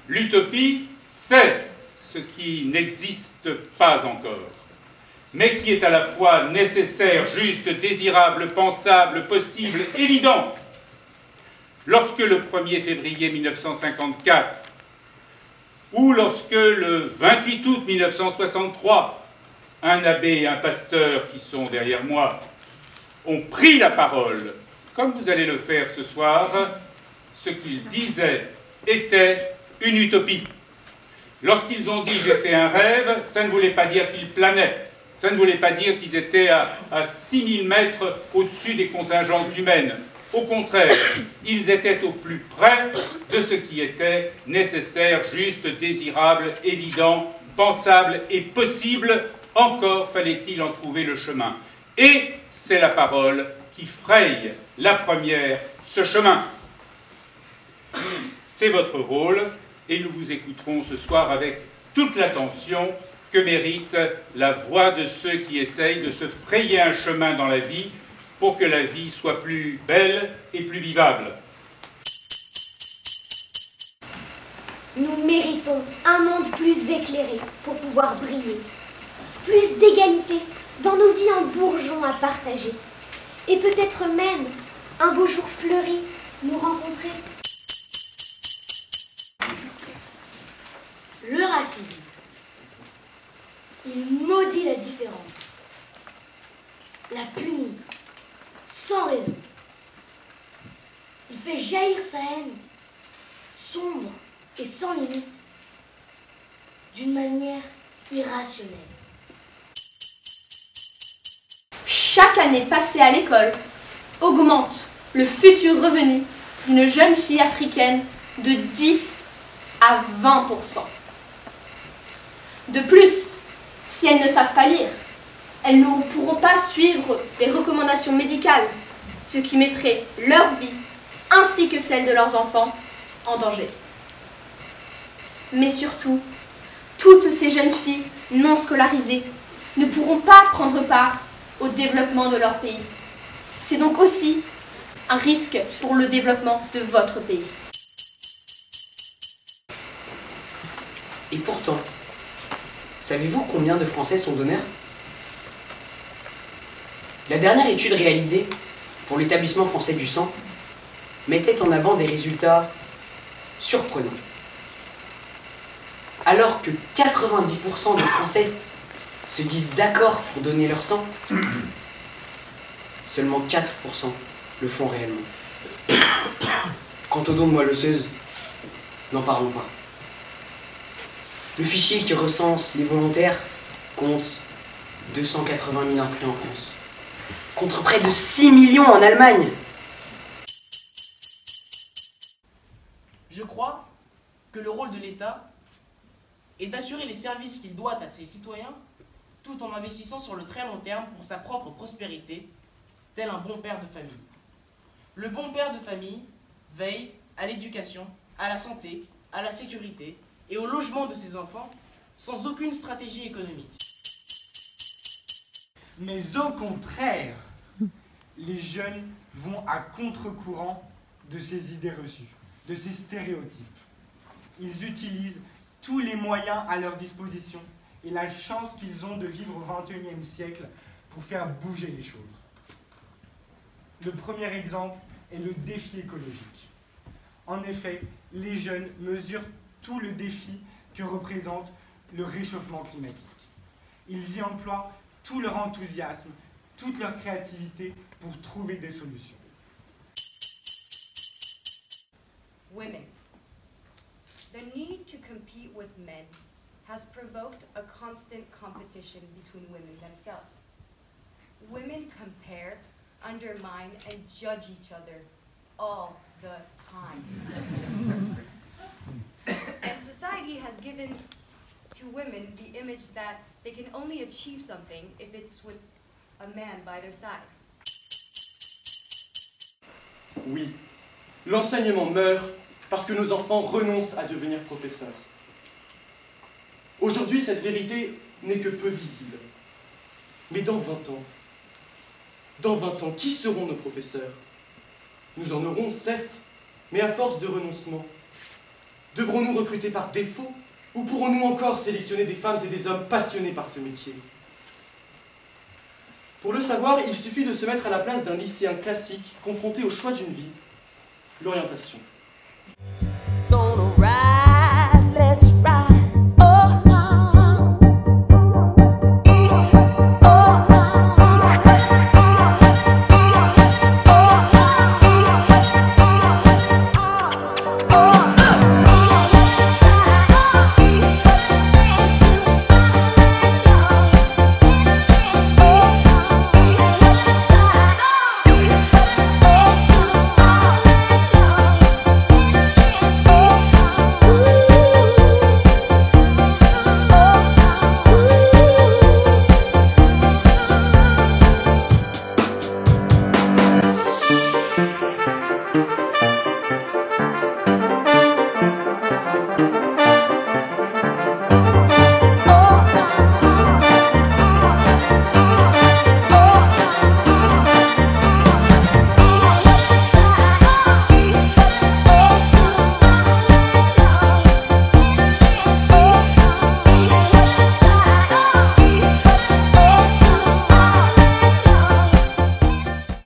L'utopie, c'est ce qui n'existe pas encore, mais qui est à la fois nécessaire, juste, désirable, pensable, possible, évident. Lorsque le 1er février 1954, ou lorsque le 28 août 1963, un abbé et un pasteur qui sont derrière moi ont pris la parole, comme vous allez le faire ce soir, ce qu'ils disaient était une utopie. Lorsqu'ils ont dit « j'ai fait un rêve », ça ne voulait pas dire qu'ils planaient. Ça ne voulait pas dire qu'ils étaient à 6000 mètres au-dessus des contingences humaines. Au contraire, ils étaient au plus près de ce qui était nécessaire, juste, désirable, évident, pensable et possible. Encore fallait-il en trouver le chemin. Et c'est la parole qui fraye la première ce chemin. C'est votre rôle, et nous vous écouterons ce soir avec toute l'attention que mérite la voix de ceux qui essayent de se frayer un chemin dans la vie pour que la vie soit plus belle et plus vivable. Nous méritons un monde plus éclairé pour pouvoir briller, plus d'égalité dans nos vies en bourgeons à partager, et peut-être même, un beau jour fleuri, nous rencontrer. Le racisme, il maudit la différence, la punit sans raison. Il fait jaillir sa haine, sombre et sans limite, d'une manière irrationnelle. Chaque année passée à l'école augmente le futur revenu d'une jeune fille africaine de 10 à 20%. De plus, si elles ne savent pas lire, elles ne pourront pas suivre les recommandations médicales, ce qui mettrait leur vie, ainsi que celle de leurs enfants, en danger. Mais surtout, toutes ces jeunes filles non scolarisées ne pourront pas prendre part au développement de leur pays. C'est donc aussi un risque pour le développement de votre pays. Et pourtant, savez-vous combien de Français sont donneurs? La dernière étude réalisée pour l'établissement français du sang mettait en avant des résultats surprenants. Alors que 90% des Français se disent d'accord pour donner leur sang, seulement 4% le font réellement. Quant aux dons de moelle osseuse, n'en parlons pas. Le fichier qui recense les volontaires compte 280 000 inscrits en France, contre près de 6 millions en Allemagne. Je crois que le rôle de l'État est d'assurer les services qu'il doit à ses citoyens tout en investissant sur le très long terme pour sa propre prospérité, tel un bon père de famille. Le bon père de famille veille à l'éducation, à la santé, à la sécurité et au logement de ses enfants sans aucune stratégie économique. Mais au contraire, les jeunes vont à contre-courant de ces idées reçues, de ces stéréotypes. Ils utilisent tous les moyens à leur disposition et la chance qu'ils ont de vivre au XXIe siècle pour faire bouger les choses. Le premier exemple est le défi écologique. En effet, les jeunes mesurent tout le défi que représente le réchauffement climatique. Ils y emploient tout leur enthousiasme, toute leur créativité pour trouver des solutions. Women. The need to compete with men has provoked a constant competition between women themselves. Women compare, undermine, and judge each other all the time. And society has given to women the image that they can only achieve something if it's with a man by their side. Oui, l'enseignement meurt parce que nos enfants renoncent à devenir professeurs. Aujourd'hui, cette vérité n'est que peu visible. Mais dans 20 ans, qui seront nos professeurs? Nous en aurons, certes, mais à force de renoncement. Devrons-nous recruter par défaut ou pourrons-nous encore sélectionner des femmes et des hommes passionnés par ce métier? Pour le savoir, il suffit de se mettre à la place d'un lycéen classique confronté au choix d'une vie, l'orientation.